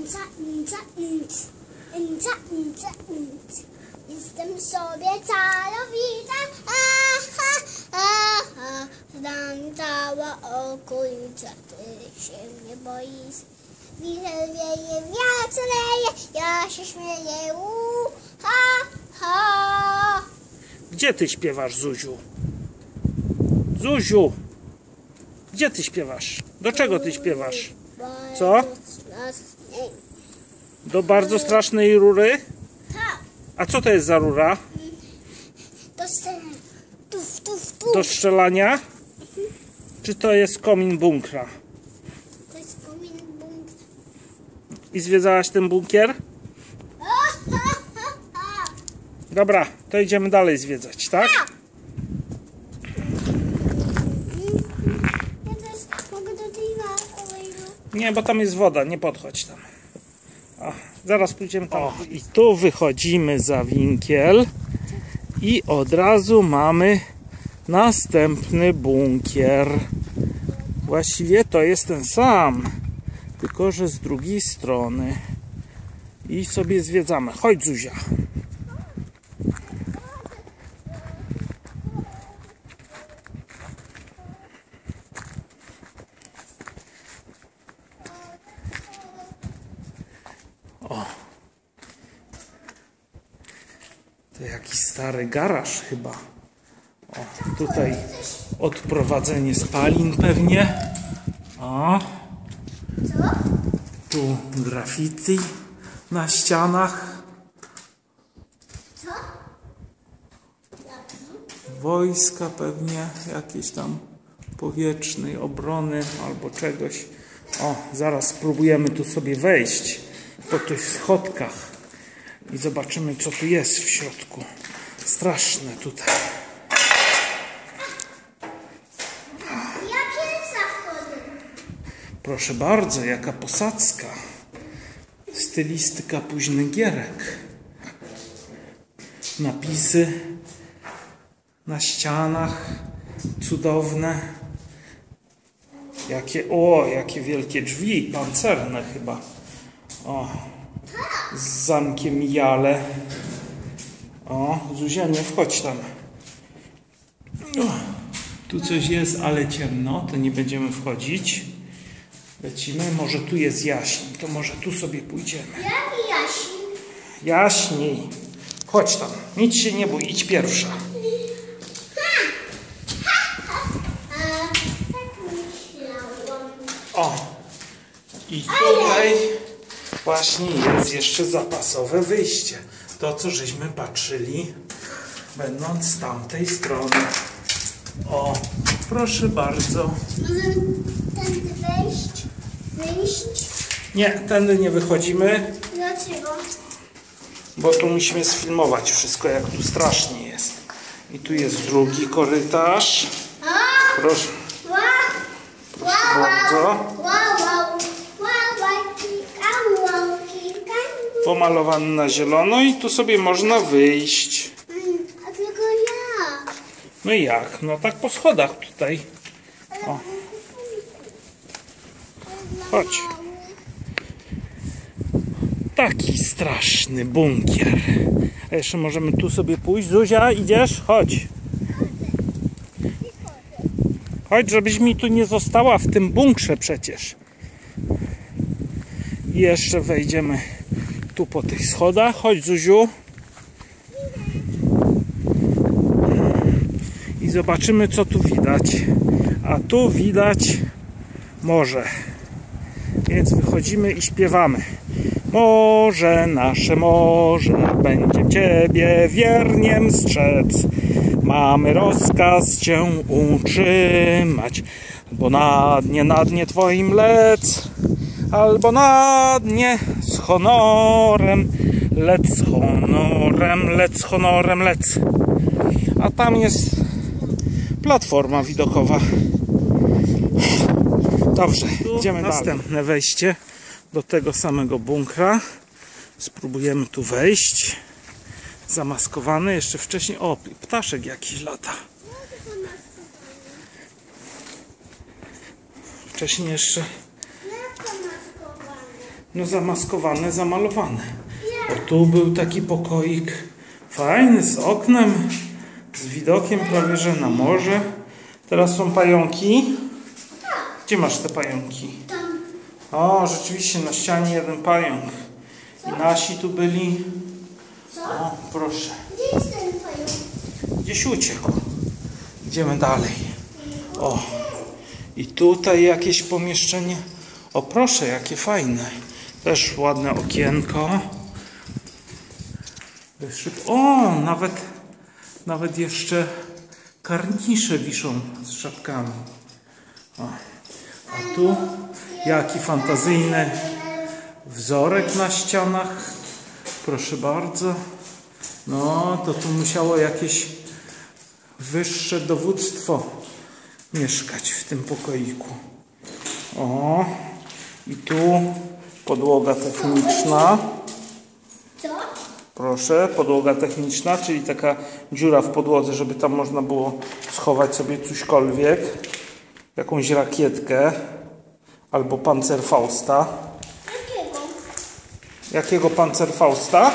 Jestem sobie całowita, znam cała okolica, ty się nie boisz. Wicher wieje, wiatr leje, ja się śmieję, ha. Gdzie ty śpiewasz, Zuziu? Zuziu! Gdzie ty śpiewasz? Do czego ty śpiewasz? Co? Do bardzo strasznej rury? Tak. A co to jest za rura? Do strzelania? Czy to jest komin bunkra? To jest komin bunkra. I zwiedzałaś ten bunkier? Dobra, to idziemy dalej zwiedzać, tak? Ja też mogę do tej oleju. Nie, bo tam jest woda, nie podchodź tam. O, zaraz pójdziemy tam. O, i tu wychodzimy za winkiel i od razu mamy następny bunkier. Właściwie to jest ten sam, tylko że z drugiej strony. I sobie zwiedzamy. Chodź, Zuzia. O, to jakiś stary garaż chyba. O, tutaj odprowadzenie spalin pewnie. O, tu graffiti na ścianach. Wojska pewnie jakieś tam powietrznej obrony albo czegoś. O, zaraz spróbujemy tu sobie wejść po tych schodkach i zobaczymy, co tu jest w środku. Straszne tutaj. Ja pierwsza wchodzę. Proszę bardzo, jaka posadzka. Stylistyka późnych gierek. Napisy na ścianach cudowne. Jakie wielkie drzwi, pancerne chyba. O, z zamkiem Jale. O, Zuzia, nie wchodź tam. O, tu coś jest, ale ciemno, to nie będziemy wchodzić. Lecimy, może tu jest jaśniej, to może tu sobie pójdziemy. Jaki jaśnik? Jaśniej. Chodź tam, nic się nie bój, idź pierwsza. O, i tutaj właśnie jest jeszcze zapasowe wyjście. To, co żeśmy patrzyli, będąc z tamtej strony. O, proszę bardzo. Możemy tędy wyjść? Nie, tędy nie wychodzimy, Dlaczego? bo tu musimy sfilmować wszystko, jak tu strasznie jest. I tu jest drugi korytarz. Proszę. Bardzo. Pomalowany na zielono i tu sobie można wyjść. A tylko ja. No i jak? No tak po schodach tutaj. O. Chodź. Taki straszny bunkier. A jeszcze możemy tu sobie pójść. Zuzia, idziesz? Chodź. Chodź, żebyś mi tu nie została w tym bunkrze przecież. I jeszcze wejdziemy tu po tych schodach. Chodź, Zuziu. I zobaczymy, co tu widać. A tu widać morze. Więc wychodzimy i śpiewamy. Morze, nasze morze, będzie Ciebie wierniem strzec. Mamy rozkaz Cię utrzymać. Albo na dnie Twoim lec. Albo na dnie z honorem. Lec z honorem, lec z honorem, lec. A tam jest platforma widokowa. Dobrze, idziemy dalej. Następne wejście do tego samego bunkra. Spróbujemy tu wejść. Zamaskowany jeszcze wcześniej. O, ptaszek jakiś lata. Wcześniej jeszcze No zamaskowane, zamalowane. O, tu był taki pokoik fajny, z oknem, z widokiem prawie że na morze. Teraz są pająki. Gdzie masz te pająki? Tam. O, rzeczywiście na ścianie jeden pająk. I nasi tu byli. Co? O, proszę. Gdzie jest ten pająk? Gdzieś uciekł. Idziemy dalej. O, i tutaj jakieś pomieszczenie. O, proszę, jakie fajne. Też ładne okienko. O, nawet jeszcze karnisze wiszą z szapkami. O. A tu jaki fantazyjny wzorek na ścianach. Proszę bardzo. No, to tu musiało jakieś wyższe dowództwo mieszkać w tym pokoiku. O, i tu podłoga techniczna. Co? Proszę, podłoga techniczna, czyli taka dziura w podłodze, żeby tam można było schować sobie cośkolwiek. Jakąś rakietkę albo Panzerfausta. Jakiego? Jakiego Panzerfausta?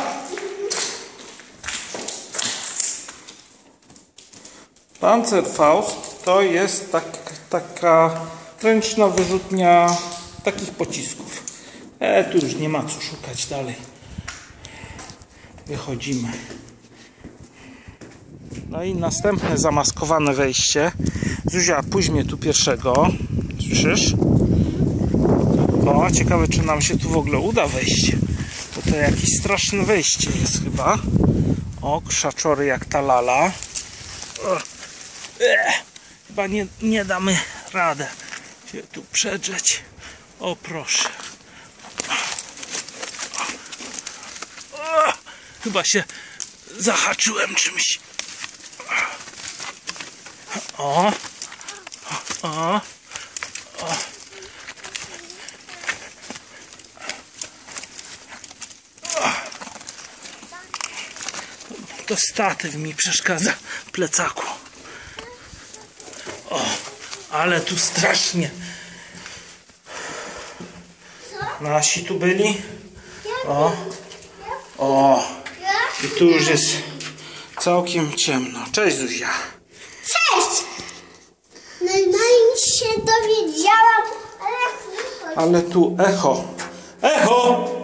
Panzerfaust to jest taka ręczna wyrzutnia takich pocisków. Tu już nie ma co szukać dalej. Wychodzimy. No i następne zamaskowane wejście. Zuzia, pójdź mnie tu pierwszego. Słyszysz? O, ciekawe, czy nam się tu w ogóle uda wejść. Bo to jakieś straszne wejście jest chyba. O, krzaczory jak ta lala. Chyba nie damy radę się tu przedrzeć. O, proszę. Chyba się zahaczyłem czymś. O. To statyw mi przeszkadza w plecaku. O, ale tu strasznie. Nasi tu byli. O. I tu już jest całkiem ciemno. Cześć, Zuzia. Cześć! No i się dowiedziałam, ale... Ale tu echo. Echo!